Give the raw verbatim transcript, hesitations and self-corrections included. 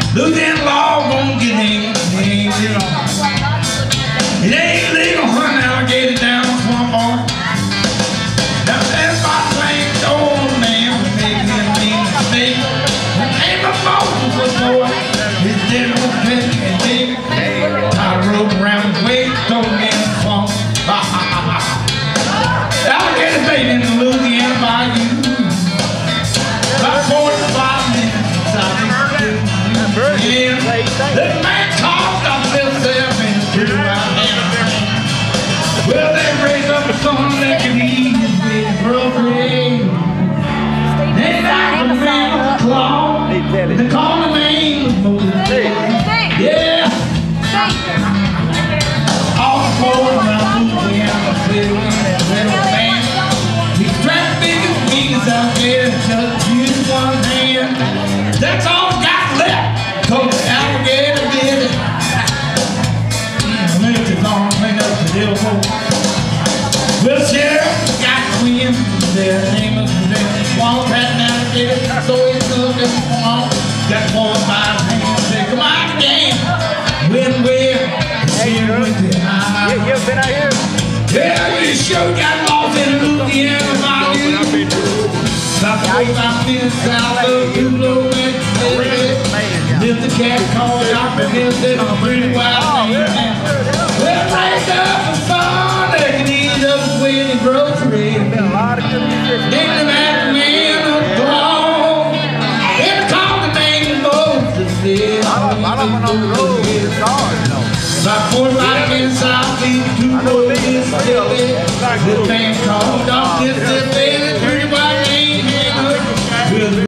Louisiana law won't get in. It ain't legal hunting alligator down the swamp bar. Now that's my claim, old man was making him mean mistake. Ain't no Moses was boy. His dinner was big and big. Tied a rope around his waist, told me in the swamp. Alligator bait in the Louisiana bayou. About forty-five minutes inside this yeah. The man talked on himself and threw out there. Well, they raised up a son that could eat with brother. They got the man on the claw. They call him name was Moses. Yeah. All four around Louisiana city, little man. He's trapped big as wings out there, just use one hand. That's all got left. Cause the alligator did it. Lift his arm, clean up his elbow. Well, sheriff got the wind. Their name is the swamp rat and alligator. So it's up in the swamp. Got four or five hands. Say, come on again. Win, win. Hey, you know, you, you've been out here? Yeah, we sure got lost in Louisiana bayou. About forty-five minutes south of Tulo, lived the cat called Doctor Milton, a pretty wild man. Well, raised up a son that could eat up his way in grocery. Named him after man of throne. And called the name Moses. I don't want to roll with the car, you know. About forty-five minutes south of Tulo, Mississippi. This man called Doctor